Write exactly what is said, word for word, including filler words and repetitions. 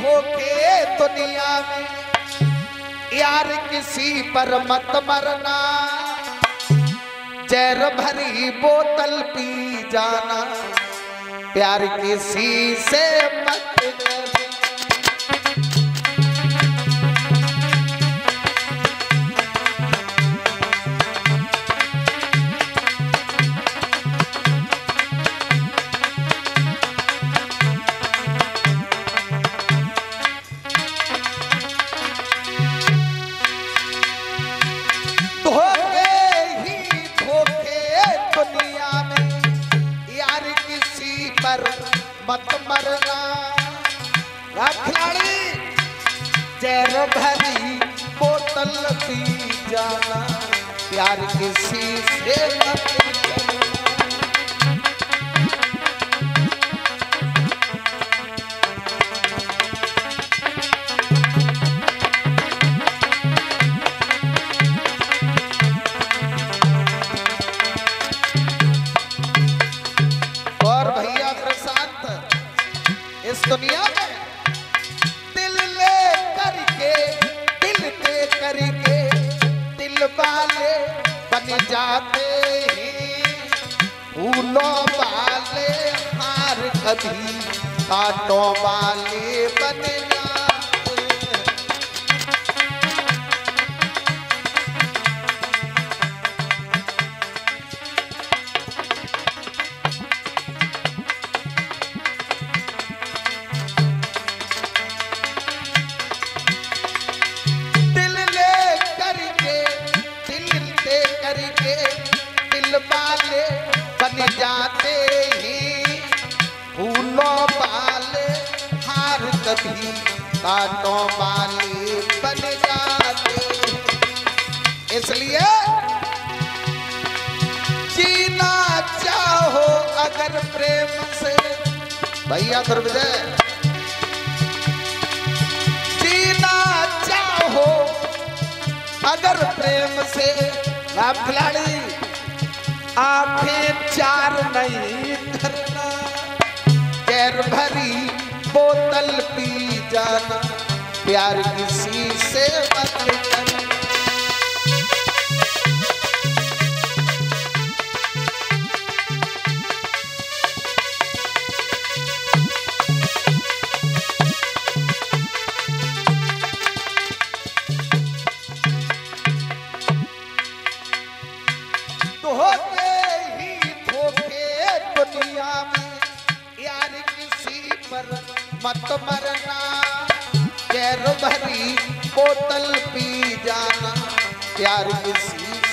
धोखे दुनिया में, यार किसी पर मत मरना, जहर भरी बोतल पी जाना, प्यार किसी से मत करना। मत मरना खिलाड़ी, जहर भरी बोतल पी जाना, प्यार किसी से मत करना। और भैया प्रशांत, इस दुनिया में दिल ले करके, दिल दे करके, दिल वाले बन जाते हैं, फूलों वाले हार कभी कांटों वाले बन जाते हैं। वाले बन जाते हैं, फूलों वाले हार कभी कांटों वाले बन जाते हैं। इसलिए जीना चाहो अगर प्रेम से, भैया ध्रुवजय, जीना चाहो अगर प्रेम से, राम खिलाड़ी, आंखें चार नहीं धरना, जहर भरी बोतल पी जाना, प्यार किसी से मत करना। मत मरना, जहर भरी बोतल पी जाना, प्यार किसी